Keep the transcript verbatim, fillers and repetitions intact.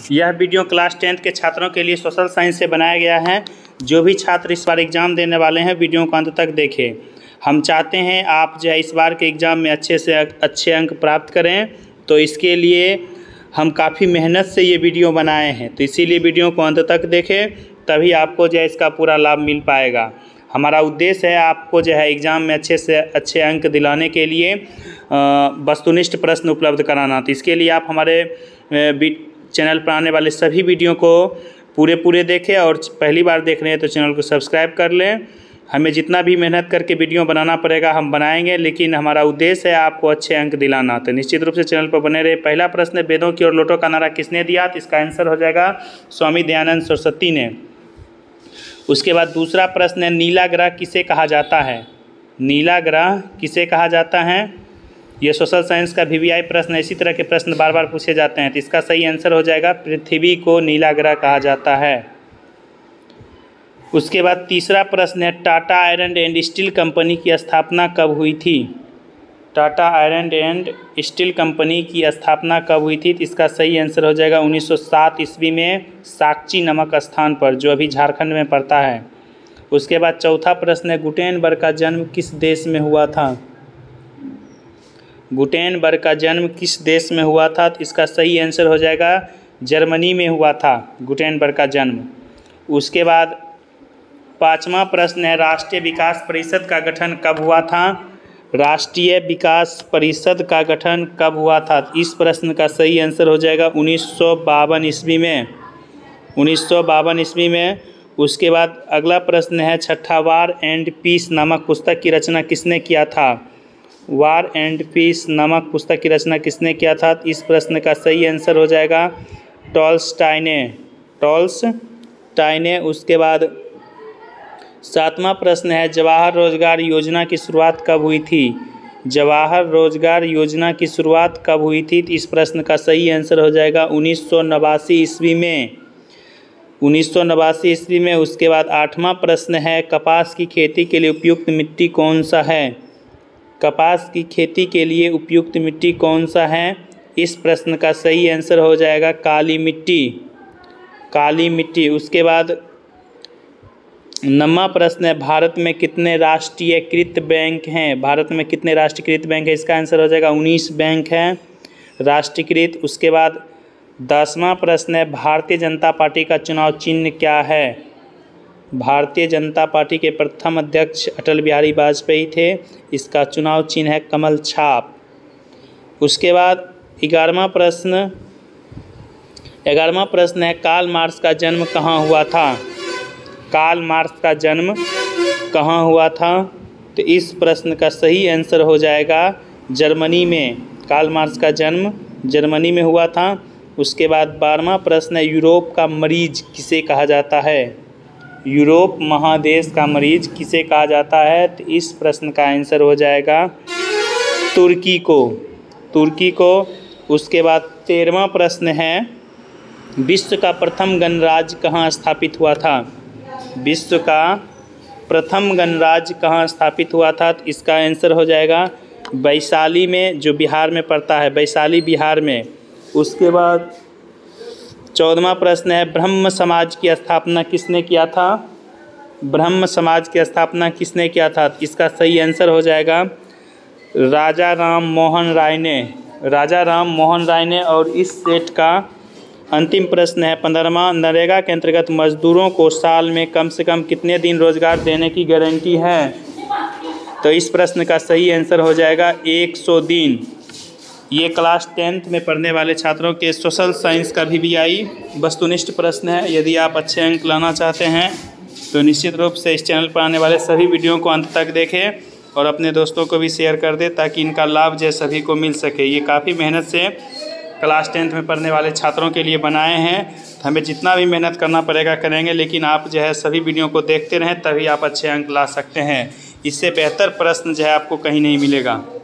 यह video class tenth के छात्रों के लिए सोशल साइंस से बनाया गया है। जो भी छात्र इस बार एग्ज़ाम देने वाले हैं वीडियो को अंत तक देखें। हम चाहते हैं आप जो है इस बार के एग्ज़ाम में अच्छे से अच्छे अंक प्राप्त करें, तो इसके लिए हम काफ़ी मेहनत से ये वीडियो बनाए हैं। तो इसीलिए वीडियो को अंत तक देखें, तभी आपको जो है इसका पूरा लाभ मिल पाएगा। हमारा उद्देश्य है आपको जो है एग्ज़ाम में अच्छे से अच्छे अंक दिलाने के लिए वस्तुनिष्ठ प्रश्न उपलब्ध कराना। तो इसके लिए आप हमारे चैनल पर आने वाले सभी वीडियो को पूरे पूरे देखें, और पहली बार देख रहे हैं तो चैनल को सब्सक्राइब कर लें। हमें जितना भी मेहनत करके वीडियो बनाना पड़ेगा हम बनाएंगे, लेकिन हमारा उद्देश्य है आपको अच्छे अंक दिलाना। तो निश्चित रूप से चैनल पर बने रहे। पहला प्रश्न है, वेदों की ओर लौटो का नारा किसने दिया? तो इसका आंसर हो जाएगा स्वामी दयानंद सरस्वती ने। उसके बाद दूसरा प्रश्न है, नीला ग्रह किसे कहा जाता है? नीला ग्रह किसे कहा जाता है? ये सोशल साइंस का वी वी आई प्रश्न है। इसी तरह के प्रश्न बार बार पूछे जाते हैं। तो इसका सही आंसर हो जाएगा पृथ्वी को नीला ग्रह कहा जाता है। उसके बाद तीसरा प्रश्न है, Tata iron and steel company की स्थापना कब हुई थी? Tata iron and steel company की स्थापना कब हुई थी? तो इसका सही आंसर हो जाएगा उन्नीस सौ सात ईस्वी में साक्ची नामक स्थान पर, जो अभी झारखंड में पड़ता है। उसके बाद चौथा प्रश्न है, गुटेनबर्ग का जन्म किस देश में हुआ था? गुटेनबर्ग का जन्म किस देश में हुआ था? तो इसका सही आंसर हो जाएगा जर्मनी में हुआ था गुटेनबर्ग का जन्म। उसके बाद पांचवा प्रश्न है, राष्ट्रीय विकास परिषद का गठन कब हुआ था? राष्ट्रीय विकास परिषद का गठन कब हुआ था? इस प्रश्न का सही आंसर हो जाएगा उन्नीस सौ बावन ईस्वी में उन्नीस सौ बावन ईस्वी में। उसके बाद अगला प्रश्न है, छठा वार एंड पीस नामक पुस्तक की रचना किसने किया था? वार एंड पीस नामक पुस्तक की रचना किसने किया था? इस प्रश्न का सही आंसर हो जाएगा टॉल्स्टॉय ने टॉल्स्टॉय ने। उसके बाद सातवां प्रश्न है, जवाहर रोजगार योजना की शुरुआत कब हुई थी? जवाहर रोजगार योजना की शुरुआत कब हुई थी? इस प्रश्न का सही आंसर हो जाएगा उन्नीस सौ नवासी ईस्वी में उन्नीस सौ नवासी ईस्वी में। उसके बाद आठवां प्रश्न है, कपास की खेती के लिए उपयुक्त मिट्टी कौन सा है? कपास की खेती के लिए उपयुक्त मिट्टी कौन सा है? इस प्रश्न का सही आंसर हो जाएगा काली मिट्टी काली मिट्टी। उसके बाद नौवां प्रश्न है, भारत में कितने राष्ट्रीयकृत बैंक हैं? भारत में कितने राष्ट्रीयकृत बैंक हैं? इसका आंसर हो जाएगा उन्नीस बैंक हैं राष्ट्रीयकृत। उसके बाद दसवां प्रश्न है, भारतीय जनता पार्टी का चुनाव चिन्ह क्या है? भारतीय जनता पार्टी के प्रथम अध्यक्ष अटल बिहारी वाजपेयी थे। इसका चुनाव चिन्ह है कमल छाप। उसके बाद ग्यारहवां प्रश्न ग्यारहवां प्रश्न है, कार्ल मार्क्स का जन्म कहाँ हुआ था? कार्ल मार्क्स का जन्म कहाँ हुआ था? तो इस प्रश्न का सही आंसर हो जाएगा जर्मनी में। कार्ल मार्क्स का जन्म जर्मनी में हुआ था। उसके बाद बारहवां प्रश्न है, यूरोप का मरीज किसे कहा जाता है? यूरोप महादेश का मरीज किसे कहा जाता है? तो इस प्रश्न का आंसर हो जाएगा तुर्की को तुर्की को। उसके बाद तेरहवां प्रश्न है, विश्व का प्रथम गणराज्य कहाँ स्थापित हुआ था? विश्व का प्रथम गणराज्य कहाँ स्थापित हुआ था? तो इसका आंसर हो जाएगा वैशाली में, जो बिहार में पड़ता है, वैशाली बिहार में। उसके बाद चौदहवां प्रश्न है, ब्रह्म समाज की स्थापना किसने किया था? ब्रह्म समाज की स्थापना किसने किया था? इसका सही आंसर हो जाएगा राजा राम मोहन राय ने राजा राम मोहन राय ने। और इस सेट का अंतिम प्रश्न है, पंद्रहवां, नरेगा के अंतर्गत मजदूरों को साल में कम से कम कितने दिन रोजगार देने की गारंटी है? तो इस प्रश्न का सही आंसर हो जाएगा एक सौ दिन। ये क्लास टेंथ में पढ़ने वाले छात्रों के सोशल साइंस का वी वी आई वस्तुनिष्ठ प्रश्न है। यदि आप अच्छे अंक लाना चाहते हैं तो निश्चित रूप से इस चैनल पर आने वाले सभी वीडियो को अंत तक देखें और अपने दोस्तों को भी शेयर कर दें, ताकि इनका लाभ जो सभी को मिल सके। ये काफ़ी मेहनत से क्लास टेंथ में पढ़ने वाले छात्रों के लिए बनाए हैं। तो हमें जितना भी मेहनत करना पड़ेगा करेंगे, लेकिन आप जो है सभी वीडियो को देखते रहें, तभी आप अच्छे अंक ला सकते हैं। इससे बेहतर प्रश्न जो है आपको कहीं नहीं मिलेगा।